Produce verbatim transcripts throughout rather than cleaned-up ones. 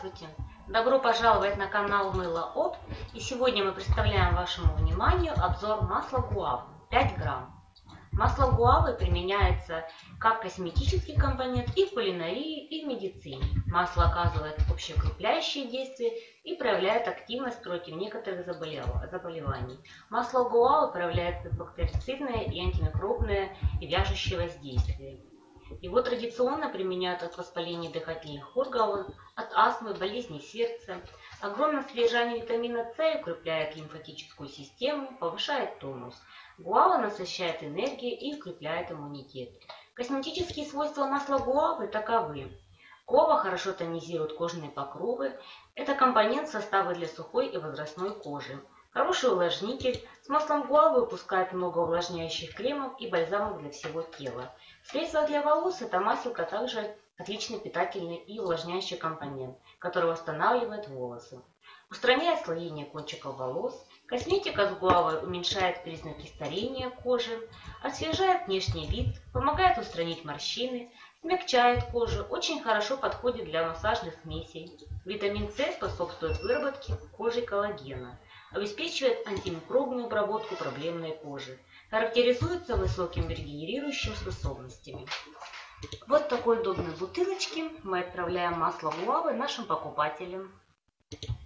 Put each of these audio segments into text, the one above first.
Здравствуйте! Добро пожаловать на канал Мыло От. И сегодня мы представляем вашему вниманию обзор масла гуавы пять грамм. Масло гуавы применяется как косметический компонент и в кулинарии, и в медицине. Масло оказывает общеукрепляющее действие и проявляет активность против некоторых заболеваний. Масло гуавы проявляет бактерицидное и антимикробное и вяжущее воздействие. Его традиционно применяют от воспаления дыхательных органов, от астмы, болезней сердца. Огромное содержание витамина С укрепляет лимфатическую систему, повышает тонус. Гуава насыщает энергией и укрепляет иммунитет. Косметические свойства масла гуавы таковы. Гуава хорошо тонизирует кожные покровы. Это компонент состава для сухой и возрастной кожи. Хороший увлажнитель. С маслом гуавы выпускает много увлажняющих кремов и бальзамов для всего тела. Средство для волос – это маселко, также отличный питательный и увлажняющий компонент, который восстанавливает волосы. Устраняет слоение кончиков волос. Косметика с гуавой уменьшает признаки старения кожи, освежает внешний вид, помогает устранить морщины, смягчает кожу, очень хорошо подходит для массажных смесей. Витамин С способствует выработке кожи коллагена, обеспечивает антимикробную обработку проблемной кожи, характеризуется высокими регенерирующими способностями. Вот в такой удобной бутылочке мы отправляем масло гуавы нашим покупателям.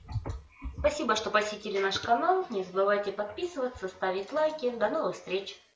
Спасибо, что посетили наш канал. Не забывайте подписываться, ставить лайки. До новых встреч!